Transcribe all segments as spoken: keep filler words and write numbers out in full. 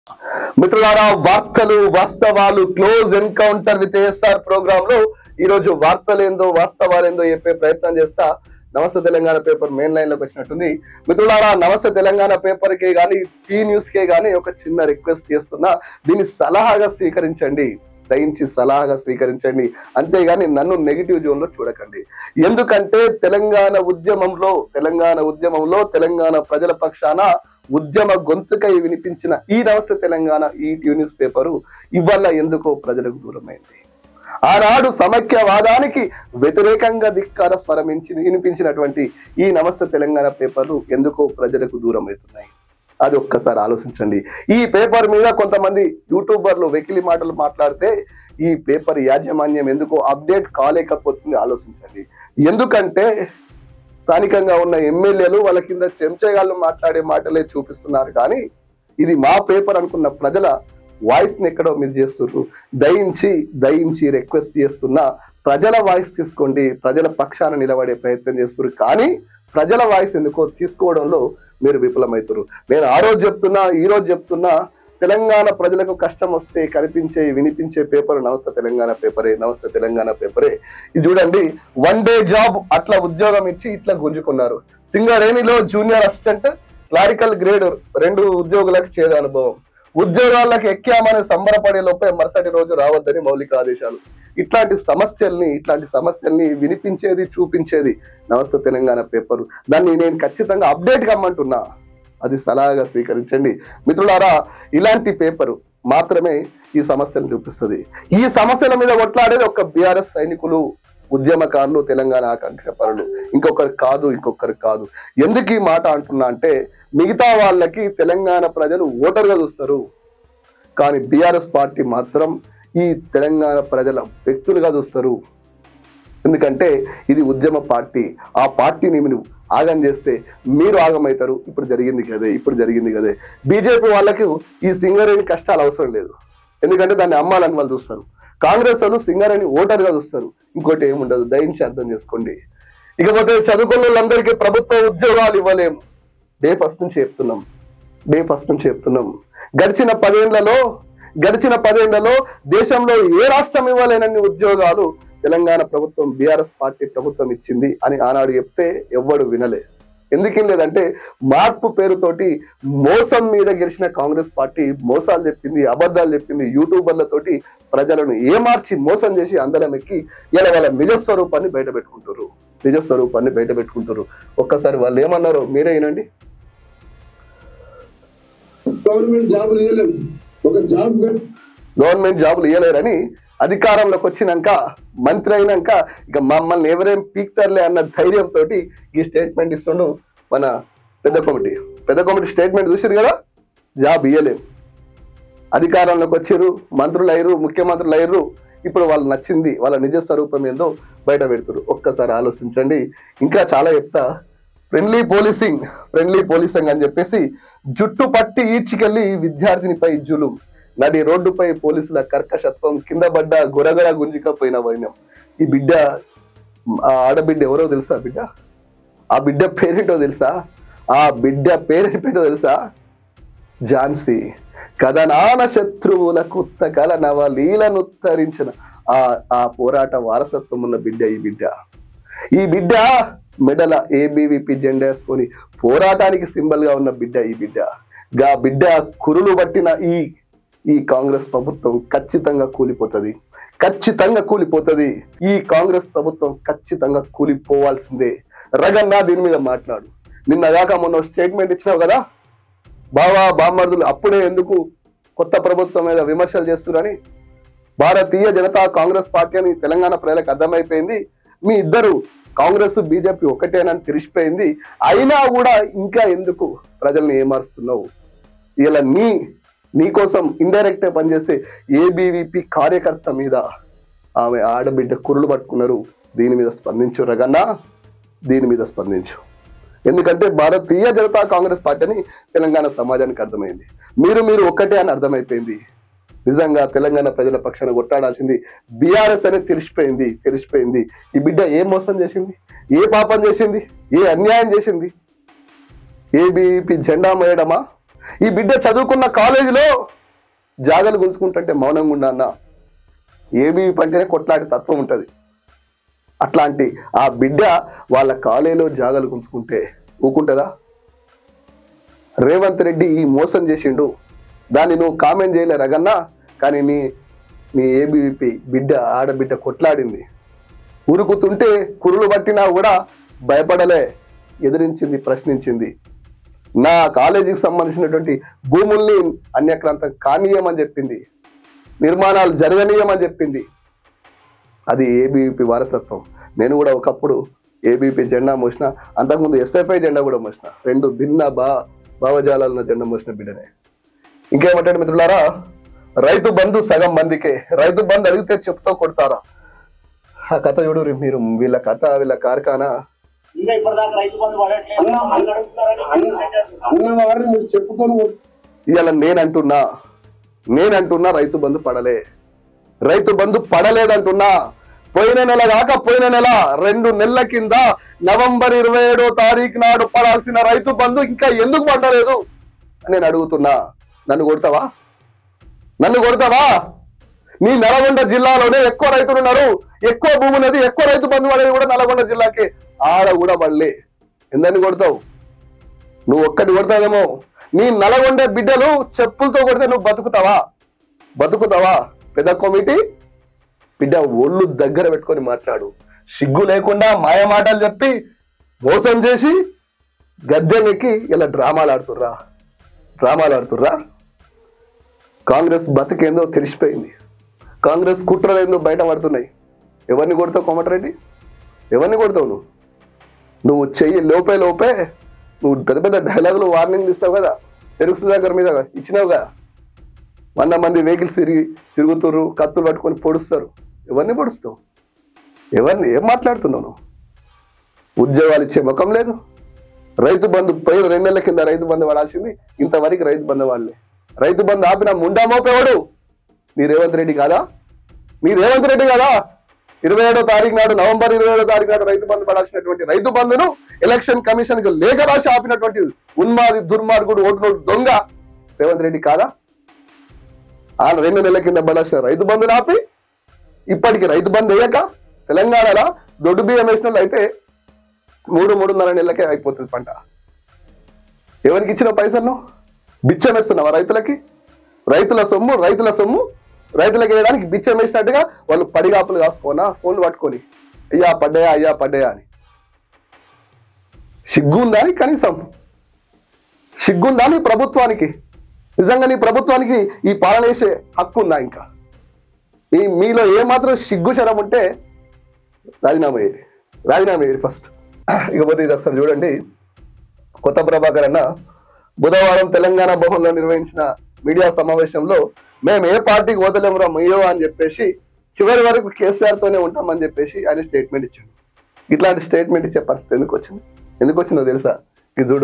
మిత్రులారా, వార్తలు వాస్తవాలు close encounter with ASR programme లో ఈ రోజు వార్తలేందో వాస్తవాలేందో చెప్పే ప్రయత్నం చేస్తా. నమస్తే తెలంగాణ పేపర్ మెయిన్ లైన్ లోకి వచ్చినట్టుంది. మిత్రులారా, నమస్తే తెలంగాణ పేపర్ కే గానీ టీ న్యూస్ కే గానీ ఒక చిన్న రిక్వెస్ట్ చేస్తున్నా, దీన్ని సలహాగా స్వీకరించండి, దయించి సలహాగా స్వీకరించండి, అంతేగాని నన్ను నెగిటివ్ జోన్ లో చూడకండి. ఎందుకంటే తెలంగాణ ఉద్యమంలో తెలంగాణ ఉద్యమంలో తెలంగాణ ప్రజల పక్షాన ఉద్యమ గొంతుకై వినిపించిన ఈ నమస్తే తెలంగాణ ఈ టీ న్యూస్ పేపరు ఇవాళ ఎందుకో ప్రజలకు దూరమైంది. ఆనాడు సమైక్యవాదానికి వ్యతిరేకంగా ధిక్కార స్వరమించి వినిపించినటువంటి ఈ నమస్తే తెలంగాణ పేపర్లు ఎందుకో ప్రజలకు దూరం అవుతున్నాయి. అది ఒక్కసారి ఆలోచించండి. ఈ పేపర్ మీద కొంతమంది యూట్యూబర్లు వెకిలి మాటలు మాట్లాడితే ఈ పేపర్ యాజమాన్యం ఎందుకో అప్డేట్ కాలేకపోతుంది. ఆలోచించండి. ఎందుకంటే స్థానికంగా ఉన్న ఎమ్మెల్యేలు వాళ్ళ కింద చెంచగాళ్ళు మాట్లాడే మాటలే చూపిస్తున్నారు, కానీ ఇది మా పేపర్ అనుకున్న ప్రజల వాయిస్ ని ఎక్కడో మీరు చేస్తున్నారు. దయించి దయించి రిక్వెస్ట్ చేస్తున్నా, ప్రజల వాయిస్ తీసుకోండి, ప్రజల పక్షాన నిలబడే ప్రయత్నం చేస్తున్నారు, కానీ ప్రజల వాయిస్ ఎందుకో తీసుకోవడంలో మీరు విఫలమవుతారు. నేను ఆ రోజు చెప్తున్నా, ఈ రోజు చెప్తున్నా, తెలంగాణ ప్రజలకు కష్టం వస్తే కనిపించే వినిపించే పేపర్ నమస్తే తెలంగాణ పేపరే, నమస్తే తెలంగాణ పేపరే. ఇది చూడండి, వన్ డే జాబ్ అట్లా ఉద్యోగం ఇచ్చి ఇట్లా గుంజుకున్నారు. సింగరేణిలో జూనియర్ అసిస్టెంట్, క్లారికల్ గ్రేడ్ రెండు ఉద్యోగులకు చేదు అనుభవం. ఉద్యోగాలకు ఎక్కామని సంబరపడే లోపే మరుసటి రోజు రావద్దని మౌలిక ఆదేశాలు. ఇట్లాంటి సమస్యల్ని ఇట్లాంటి సమస్యల్ని వినిపించేది చూపించేది నమస్తే తెలంగాణ పేపరు. దాన్ని నేను ఖచ్చితంగా అప్డేట్ కమ్మంటున్నా, అది సలహాగా స్వీకరించండి. మిత్రులారా, ఇలాంటి పేపరు మాత్రమే ఈ సమస్యను చూపిస్తుంది. ఈ సమస్యల మీద కొట్లాడేది ఒక బీఆర్ఎస్ సైనికులు, ఉద్యమకారులు, తెలంగాణ ఆకాంక్ష పరులు, ఇంకొకరు కాదు ఇంకొకరు కాదు. ఎందుకు ఈ మాట అంటున్నా అంటే, మిగతా వాళ్ళకి తెలంగాణ ప్రజలు ఓటర్గా చూస్తారు, కానీ బీఆర్ఎస్ పార్టీ మాత్రం ఈ తెలంగాణ ప్రజల వ్యక్తులుగా చూస్తారు. ఎందుకంటే ఇది ఉద్యమ పార్టీ. ఆ పార్టీని మీరు ఆగం చేస్తే మీరు ఆగమవుతారు. ఇప్పుడు జరిగింది కదే ఇప్పుడు జరిగింది కదే బీజేపీ వాళ్ళకి ఈ సింగరేణి కష్టాలు అవసరం లేదు, ఎందుకంటే దాన్ని అమ్మాలని వాళ్ళు చూస్తారు. కాంగ్రెస్ వాళ్ళు సింగరేణి ఓటర్గా చూస్తారు, ఇంకోటి ఏముండదు. దయించి అర్థం చేసుకోండి. ఇకపోతే చదువుకున్న వాళ్ళందరికీ ప్రభుత్వ ఉద్యోగాలు ఇవ్వలేము. డే ఫస్ట్ నుంచి చెప్తున్నాం డే ఫస్ట్ నుంచి చెప్తున్నాం గడిచిన పదేళ్లలో గడిచిన పదేళ్లలో దేశంలో ఏ రాష్ట్రం ఇవ్వలేనన్ని ఉద్యోగాలు తెలంగాణ ప్రభుత్వం, బీఆర్ఎస్ పార్టీ ప్రభుత్వం ఇచ్చింది అని ఆనాడు చెప్తే ఎవ్వడు వినలే. ఎందుకేం లేదంటే, మార్పు పేరుతోటి మోసం మీద గెలిచిన కాంగ్రెస్ పార్టీ మోసాలు చెప్పింది, అబద్ధాలు చెప్పింది, యూట్యూబర్లతోటి ప్రజలను ఏమార్చి మోసం చేసి అందరం ఎక్కి ఇలా వాళ్ళ నిజ స్వరూపాన్ని బయట పెట్టుకుంటారు నిజ స్వరూపాన్ని బయట పెట్టుకుంటారు ఒక్కసారి వాళ్ళు ఏమన్నారో మీరే వినండి. గవర్నమెంట్ జాబులు ఇవ్వలేము, ఒక జాబ్ గవర్నమెంట్ జాబులు ఇవ్వలేరని అధికారంలోకి వచ్చినాక, మంత్రి అయినాక ఇక మమ్మల్ని ఎవరేం పీక్తారులే అన్న ధైర్యంతో ఈ స్టేట్మెంట్ ఇస్తుండు మన పెద్ద కమిటీ. పెద్ద కమిటీ స్టేట్మెంట్ చూసారు కదా, జాబ్ ఇయ్యలేం. అధికారంలోకి వచ్చారు, మంత్రులు అయ్యారు, ముఖ్యమంత్రులు అయ్యారు, ఇప్పుడు వాళ్ళు నచ్చింది, వాళ్ళ నిజ స్వరూపం ఏందో బయట పెడతారు. ఒక్కసారి ఆలోచించండి. ఇంకా చాలా చెప్తా. ఫ్రెండ్లీ పోలీసింగ్ ఫ్రెండ్లీ పోలీసింగ్ అని చెప్పేసి జుట్టు పట్టి ఈడ్చికెళ్ళి విద్యార్థినిపై జులుం, నడి రోడ్డుపై పోలీసుల కర్కశత్వం, కింద పడ్డ గొరగొర గుంజుకపోయిన వైనం. ఈ బిడ్డ, ఆ ఆడబిడ్డ ఎవరో తెలుసా? బిడ్డ ఆ బిడ్డ పేరేంటో తెలుసా? ఆ బిడ్డ పేరేంటో తెలుసా? ఝాన్సీ. కథనాన శత్రువులకు కల నవలీలను తరించిన ఆ ఆ పోరాట వారసత్వం ఉన్న బిడ్డ ఈ బిడ్డ. ఈ బిడ్డ మెడల ఏబీవీపీ జెండా వేసుకొని పోరాటానికి సింబల్ గా ఉన్న బిడ్డ ఈ బిడ్డ. గా బిడ్డ కురులు పట్టిన ఈ ఈ కాంగ్రెస్ ప్రభుత్వం ఖచ్చితంగా కూలిపోతుంది ఖచ్చితంగా కూలిపోతుంది ఈ కాంగ్రెస్ ప్రభుత్వం ఖచ్చితంగా కూలిపోవాల్సిందే. రగన్నా దీని మీద మాట్లాడు. నిన్న దాకా మొన్న స్టేట్మెంట్ ఇచ్చినావు కదా, బావా బామ్మర్దులు అప్పుడే ఎందుకు కొత్త ప్రభుత్వం మీద విమర్శలు చేస్తున్నారని. భారతీయ జనతా కాంగ్రెస్ పార్టీ అని తెలంగాణ ప్రజలకు అర్థమైపోయింది. మీ ఇద్దరు కాంగ్రెస్ బీజేపీ ఒకటేనని తెలిసిపోయింది. అయినా కూడా ఇంకా ఎందుకు ప్రజల్ని ఏమారుస్తున్నావు? ఇలా నీ నీకోసం ఇండైరెక్ట్ పనిచేసే ఏబీవీపీ కార్యకర్త మీద ఆమె ఆడబిడ్డ కురులు పట్టుకున్నారు. దీని మీద స్పందించు రగన్నా, దీని మీద స్పందించు. ఎందుకంటే భారతీయ జనతా కాంగ్రెస్ పార్టీ అని తెలంగాణ సమాజానికి అర్థమైంది. మీరు మీరు ఒక్కటే అని అర్థమైపోయింది. నిజంగా తెలంగాణ ప్రజల పక్షాన కొట్టాడాల్సింది బీఆర్ఎస్ అనేది తెలిసిపోయింది తెలిసిపోయింది ఈ బిడ్డ ఏ మోసం చేసింది, ఏ పాపం చేసింది, ఏ అన్యాయం చేసింది? ఏబీవీపీ జెండా మోయడమా, ఈ బిడ్డ చదువుకున్న కాలేజీలో జాగలు గుంజుకుంటుంటే మౌనంగా ఉండా అన్న. ఏబీవీపీ అంటేనే కొట్లాడి తత్వం ఉంటుంది. అట్లాంటి ఆ బిడ్డ వాళ్ళ కాలేజీలో జాగలు గుంజుకుంటే ఊకుంటుందా? రేవంత్ రెడ్డి ఈ మోసం చేసిండు, దాన్ని నువ్వు కామెంట్ చేయలే రగన్నా. కానీ నీ నీ ఏబీవీపీ బిడ్డ ఆడబిడ్డ కొట్లాడింది, ఉరుకుతుంటే కురులు పట్టినా కూడా భయపడలే, ఎదిరించింది, ప్రశ్నించింది. నా కాలేజీకి సంబంధించినటువంటి భూముల్ని అన్యక్రాంతం కానీయమని చెప్పింది, నిర్మాణాలు జరగనీయమని చెప్పింది. అది ఏబీవీపీ వారసత్వం. నేను కూడా ఒకప్పుడు ఏబీవీపీ జెండా మోసిన, అంతకుముందు ఎస్ఎఫ్ఐ జెండా కూడా మోసిన. రెండు భిన్న బా భావజాలాలను జెండా మోసిన బిడ్డనే. ఇంకేమంటాడు మిత్రులారా, రైతు బంధు సగం మందికే, రైతు బంధు అడిగితే చెప్తా కొడతారా? ఆ కథ చూడు మీరు, వీళ్ళ కథ, వీళ్ళ కార్ఖానా. అన్నవారిని మీరు చెప్పుకొని ఇవాళ నేనంటున్నా నేనంటున్నా రైతు బంధు పడలే, రైతు బంధు పడలేదంటున్నా. పోయిన నెల కాక పోయిన నెల రెండు నెలల కింద నవంబర్ ఇరవై ఏడో తారీఖు నాడు పడాల్సిన రైతు బంధు ఇంకా ఎందుకు పడలేదు నేను అడుగుతున్నా. నన్ను కొడతావా? నన్ను కొడతావా? నీ నల్గొండ జిల్లాలోనే ఎక్కువ రైతులు ఉన్నారు, ఎక్కువ భూమి ఉన్నది, ఎక్కువ రైతు బంధు పడేది కూడా నల్గొండ జిల్లాకి. ఆడ కూడా పడలే. ఎందరిని కొడతావు? నువ్వు ఒక్కటి కొడతావేమో. నీ నల్గొండ బిడ్డలు చెప్పులతో కొడితే నువ్వు బతుకుతావా? బతుకుతావా? పెద్ద కమిటీ బిడ్డ ఒళ్ళు దగ్గర పెట్టుకొని మాట్లాడు. సిగ్గు లేకుండా మాయ మాటలు చెప్పి మోసం చేసి గద్దెనెక్కి ఇలా డ్రామాలు ఆడుతుర్రా, డ్రామాలు ఆడుతుర్రా. కాంగ్రెస్ బతికేందో తెలిసిపోయింది, కాంగ్రెస్ కుట్రలేందో బయట పడుతున్నాయి. ఎవరిని కొడతావు కోమటిరెడ్డి? ఎవరిని కొడతావు నువ్వు? నువ్వు చెయ్యి లోపే లోపే నువ్వు పెద్ద పెద్ద డైలాగులు వార్నింగ్ ఇస్తావు కదా, తెలుగు సుధాకర్ మీద ఇచ్చినావు కదా. వంద మంది వెహికల్స్ తిరిగి తిరుగుతుర్రు, కత్తులు పట్టుకొని పొడుస్తారు. ఎవరిని పొడుస్తావు? ఎవరిని ఏం మాట్లాడుతున్నావు నువ్వు? ఉద్యోగాలు ఇచ్చే ముఖం లేదు. రైతు బంధు పోయిన రెండు నెలల కింద రైతు బంధు పడాల్సింది, ఇంతవరకు రైతు బంధు వాళ్ళే. రైతు బంధు ఆపిన ముండా మోపేవాడు నీ రేవంత్ రెడ్డి కాదా? నీ రేవంత్ రెడ్డి కాదా? ఇరవై ఏడో తారీఖు నాడు నవంబర్ ఇరవై ఏడో తారీఖు నాడు రైతు బంధు పడాల్సినటువంటి రైతు బంధును ఎలక్షన్ కమిషన్ కు లేఖ రాసి ఆపినటువంటి ఉన్మాది దుర్మార్గుడు ఓటు నోటు దొంగ రేవంత్ రెడ్డి కాదా? ఆ రెండు నెలల కింద పడాల్సిన రైతు బంధును ఆపి ఇప్పటికి రైతు బంధు వేయక తెలంగాణలో దొడ్డు బియ్యం వేసిన వాళ్ళు అయితే మూడు మూడున్నర నెలలకే అయిపోతుంది పంట. ఎవరికి ఇచ్చిన పైసలను బిచ్చం వేస్తున్నావా రైతులకి? రైతుల సొమ్ము రైతుల సొమ్ము రైతులకు వేయడానికి బిచ్చం వేసినట్టుగా వాళ్ళు పడిగాపులు కాసుకోనా ఫోన్లు పట్టుకొని అయ్యా పడ్డాయా అయ్యా పడ్డాయా అని. సిగ్గుందా అని? కనీసం సిగ్గుందా నీ ప్రభుత్వానికి? నిజంగా నీ ప్రభుత్వానికి ఈ పాలన వేసే హక్కు ఉందా? ఇంకా ఈ మీలో ఏమాత్రం సిగ్గు శరం ఉంటే రాజీనామా అయ్యేది, రాజీనామా అయ్యేది ఫస్ట్. ఇకపోతే ఇది ఒకసారి చూడండి. కొత్త ప్రభాకర్ అన్న బుధవారం తెలంగాణ భవన్లో నిర్వహించిన మీడియా సమావేశంలో మేము ఏ పార్టీకి వదలేమురా మయ్యో అని చెప్పేసి చివరి వరకు కేసీఆర్ తోనే ఉంటామని చెప్పేసి ఆయన స్టేట్మెంట్ ఇచ్చాడు. ఇట్లాంటి స్టేట్మెంట్ ఇచ్చే పరిస్థితి ఎందుకు వచ్చింది? ఎందుకు వచ్చిందో తెలుసా? ఇది చూడు.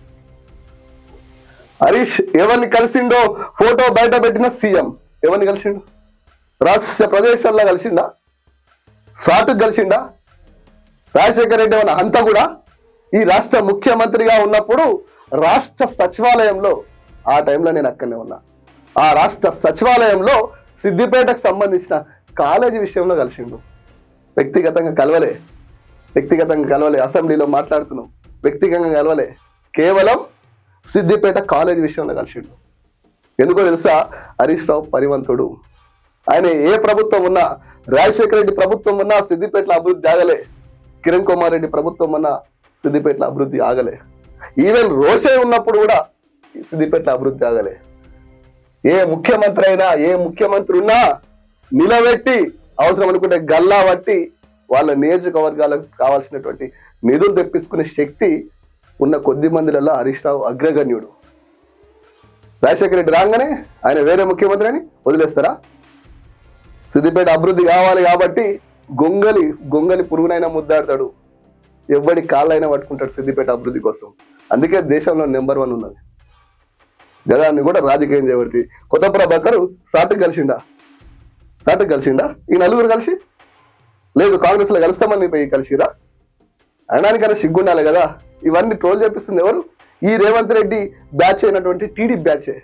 హరీష్ ఎవరిని కలిసిండో ఫోటో బయట పెట్టిన సీఎం ఎవరిని కలిసిండు? రాష్ట్ర ప్రదేశాల్లో కలిసిండా? సాటుకు కలిసిండా? రాజశేఖర రెడ్డి ఏమన్నా అంతా కూడా ఈ రాష్ట్ర ముఖ్యమంత్రిగా ఉన్నప్పుడు రాష్ట్ర సచివాలయంలో, ఆ టైంలో నేను అక్కడనే ఉన్నా, ఆ రాష్ట్ర సచివాలయంలో సిద్దిపేటకు సంబంధించిన కాలేజీ విషయంలో కలిసిండు. వ్యక్తిగతంగా కలవలే, వ్యక్తిగతంగా కలవలే. అసెంబ్లీలో మాట్లాడుతున్నాం, వ్యక్తిగతంగా కలవలే. కేవలం సిద్దిపేట కాలేజీ విషయంలో కలిసిండు. ఎందుకో తెలుసా? హరీష్ రావు పరివంతుడు. ఆయన ఏ ప్రభుత్వం ఉన్నా, రాజశేఖర రెడ్డి ప్రభుత్వం ఉన్నా సిద్దిపేటలో అభివృద్ధి ఆగలే, కిరణ్ కుమార్ రెడ్డి ప్రభుత్వం ఉన్నా సిద్దిపేటలో అభివృద్ధి ఆగలే, ఈవెన్ రోషే ఉన్నప్పుడు కూడా సిద్దిపేటలో అభివృద్ధి ఆగలే. ఏ ముఖ్యమంత్రి అయినా, ఏ ముఖ్యమంత్రి ఉన్నా నిలబెట్టి అవసరం అనుకుంటే గల్లా బట్టి వాళ్ళ నియోజకవర్గాలకు కావాల్సినటువంటి నిధులు తెప్పించుకునే శక్తి ఉన్న కొద్ది మందిలలో హరీష్ రావు అగ్రగణ్యుడు. రాజశేఖర రెడ్డి రాగానే ఆయన వేరే ముఖ్యమంత్రి అని వదిలేస్తారా? సిద్దిపేట అభివృద్ధి కావాలి కాబట్టి గొంగలి గొంగలి పురుగునైనా ముద్దాడతాడు, ఎవడి కాళ్ళైనా పట్టుకుంటాడు సిద్దిపేట అభివృద్ధి కోసం. అందుకే దేశంలో నెంబర్ వన్ ఉన్నది. గదాన్ని కూడా రాజకీయం చేయబడితే కొత్త ప్రభాకర్ సాటుకు కలిసిండా? సాటుకు కలిసిండా? ఈ నలుగురు కలిసి లేదు కాంగ్రెస్ లో కలుస్తామని పోయి కలిసిరా అనడానికైనా సిగ్గుండాలి కదా. ఇవన్నీ ట్రోల్ చేపిస్తుంది ఎవరు? ఈ రేవంత్ రెడ్డి బ్యాచ్ అయినటువంటి టీడీపీ బ్యాచే.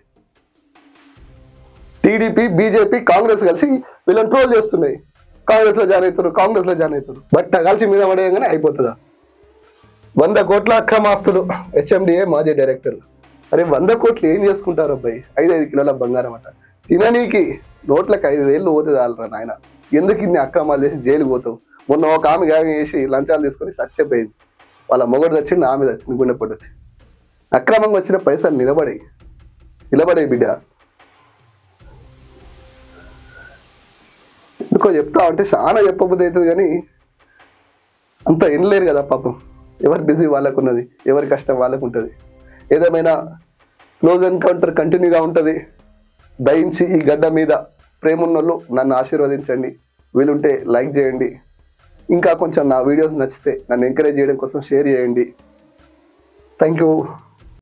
టీడీపీ బీజేపీ కాంగ్రెస్ కలిసి వీళ్ళని ట్రోల్ చేస్తున్నాయి. కాంగ్రెస్ లో జాయిన్ అవుతారు కాంగ్రెస్ లో జాయిన్ అవుతారు బట్ కలిసి మీద పడేయగానే అయిపోతుందా? వంద కోట్ల అక్రమాస్తులు హెచ్ఎండిఏ మాజీ డైరెక్టర్. అరే వంద కోట్లు ఏం చేసుకుంటారు అబ్బాయి? ఐదు ఐదు కిలోల బంగారం అట తిననీకి నోట్లకు ఐదు వేలు పోతుంది వాళ్ళరా నాయన. ఎందుకు ఇన్ని అక్రమాలు చేసి జైలుకి పోతావు? మొన్న ఒక ఆమె గ్యాగ్ చేసి లంచాలు తీసుకొని చచ్చిపోయింది. వాళ్ళ మొగడు చచ్చింది, ఆమె చచ్చింది గుండెపోటు వచ్చి. అక్రమంగా వచ్చిన పైసలు నిలబడే నిలబడే బిడ్డ. ఎందుకో చెప్తా అంటే చాలా చెప్పబుద్ధి అవుతుంది కానీ అంత వినలేరు కదా పాపం. ఎవరి బిజీ వాళ్ళకు ఉన్నది, ఎవరి కష్టం వాళ్ళకు ఉంటుంది. ఏదేమైనా క్లోజ్ ఎన్కౌంటర్ కంటిన్యూగా ఉంటుంది. దయించి ఈ గడ్డ మీద ప్రేమ ఉన్నోళ్ళు నన్ను ఆశీర్వదించండి. వీలుంటే లైక్ చేయండి. ఇంకా కొంచెం నా వీడియోస్ నచ్చితే నన్ను ఎంకరేజ్ చేయడం కోసం షేర్ చేయండి. Thank you.